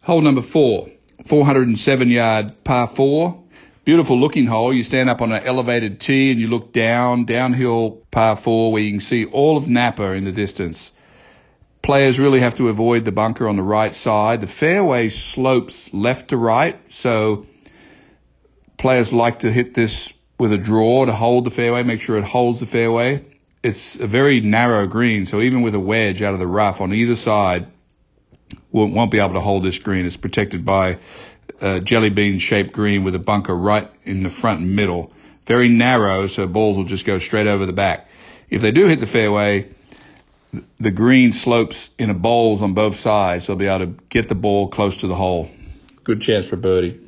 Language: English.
Hole number 4, 407-yard par 4. Beautiful looking hole. You stand up on an elevated tee and you look downhill par 4 where you can see all of Napa in the distance. Players really have to avoid the bunker on the right side. The fairway slopes left to right, so players like to hit this with a draw to hold the fairway, make sure it holds the fairway. It's a very narrow green, so even with a wedge out of the rough on either side, won't be able to hold this green. It's protected by a jelly bean shaped green with a bunker right in the front and middle. Very narrow, so balls will just go straight over the back. If they do hit the fairway, the green slopes in a bowls on both sides, so they'll be able to get the ball close to the hole. Good chance for birdie.